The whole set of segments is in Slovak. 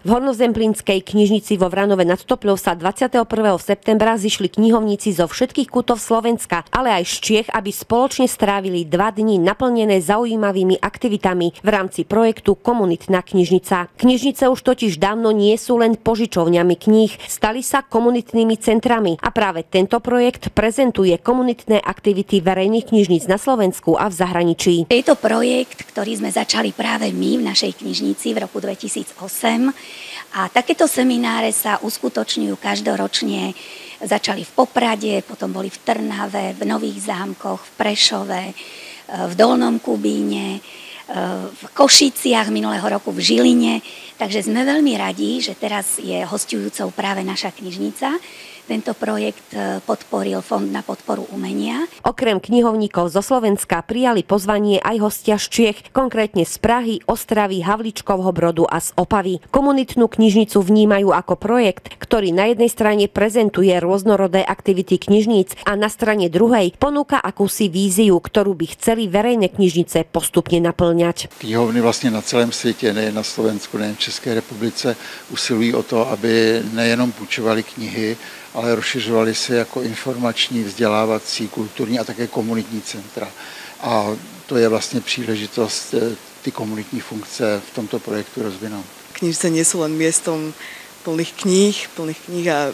V Hornozemplínskej knižnici vo Vranove nad Topľou sa 21. septembra zišli knihovníci zo všetkých kútov Slovenska, ale aj z Čiech, aby spoločne strávili 2 dni naplnené zaujímavými aktivitami v rámci projektu Komunitná knižnica. Knižnice už totiž dávno nie sú len požičovňami kníh, stali sa komunitnými centrami a práve tento projekt prezentuje komunitné aktivity verejných knižníc na Slovensku a v zahraničí. Je to projekt, ktorý sme začali práve my v našej knižnici v roku 2008. A takéto semináre sa uskutočňujú každoročne. Začali v Poprade, potom boli v Trnave, v Nových Zámkoch, v Prešove, v Dolnom Kubíne, v Košiciach, minulého roku v Žiline. Takže sme veľmi radi, že teraz je hosťujúcou práve naša knižnica. Tento projekt podporil Fond na podporu umenia. Okrem knihovníkov zo Slovenska prijali pozvanie aj hostia z Čiech, konkrétne z Prahy, Ostravy, Havlíčkovho Brodu a z Opavy. Komunitnú knižnicu vnímajú ako projekt, ktorý na jednej strane prezentuje rôznorodé aktivity knižníc a na strane druhej ponúka akúsi víziu, ktorú by chceli verejné knižnice postupne naplňať. Knihovny vlastně na celém světě, nejen na Slovensku, nejen v České republice, usilují o to, aby nejenom půjčovali knihy, ale rozšiřovali se jako informační, vzdělávací, kulturní a také komunitní centra. A to je vlastně příležitost ty komunitní funkce v tomto projektu rozvinout. Knižnice nie sú len miestom plných kníh a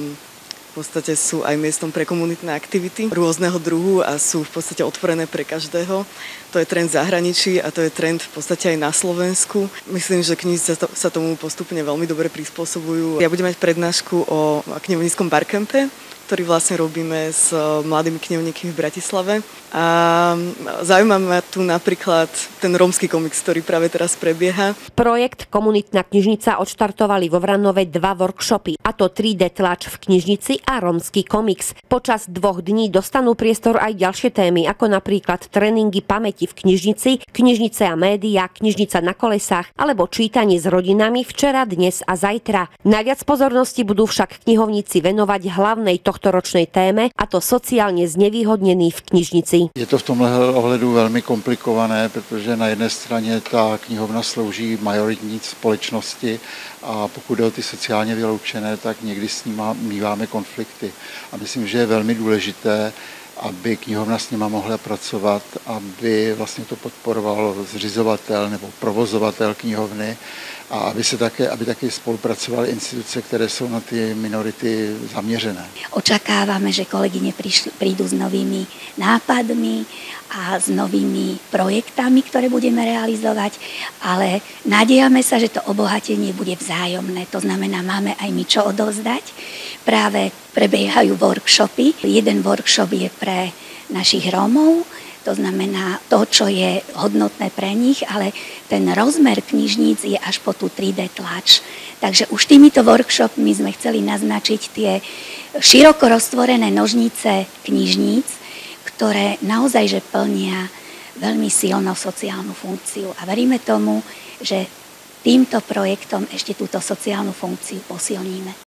v podstate sú aj miestom pre komunitné aktivity rôzneho druhu a sú v podstate otvorené pre každého. To je trend v zahraničí a to je trend v podstate aj na Slovensku. Myslím, že knižnice sa tomu postupne veľmi dobre prispôsobujú. Ja budem mať prednášku o knihovníckom barcampe, ktorý vlastne robíme s mladými knihovníkmi v Bratislave. A zaujíma ma tu napríklad ten rómsky komiks, ktorý práve teraz prebieha. Projekt Komunitná knižnica odštartovali vo Vranove 2 workshopy, a to 3D tlač v knižnici a rómsky komiks. Počas 2 dní dostanú priestor aj ďalšie témy, ako napríklad tréningy pamäti v knižnici, knižnice a média, knižnica na kolesách alebo čítanie s rodinami včera, dnes a zajtra. Najviac pozornosti budú však knihovníci venovať hlavnej tohtoročnej téme, a to sociálne znevýhodnený v knižnici. Je to v tomhle ohledu velmi komplikované, protože na jedné straně ta knihovna slouží majoritní společnosti a pokud jde o ty sociálně vyloučené, tak někdy s nimi míváme konflikty. A myslím, že je velmi důležité, aby knihovna s nima mohla pracovat, aby vlastně to podporoval zřizovatel nebo provozovatel knihovny a aby také spolupracovaly instituce, které jsou na ty minority zaměřené. Očakávame, že kolegyne prídu s novými nápadmi a s novými projektami, ktoré budeme realizovať, ale nádejame sa, že to obohatenie bude vzájomné. To znamená, máme aj my čo odovzdať. Práve prebiehajú workshopy. Jeden workshop je pre našich Rómov, to znamená to, čo je hodnotné pre nich, ale ten rozmer knižníc je až po tú 3D tlač. Takže už týmito workshopmi sme chceli naznačiť tie široko roztvorené nožnice knižníc, ktoré naozaj že plnia veľmi silnou sociálnu funkciu. A veríme tomu, že týmto projektom ešte túto sociálnu funkciu posilníme.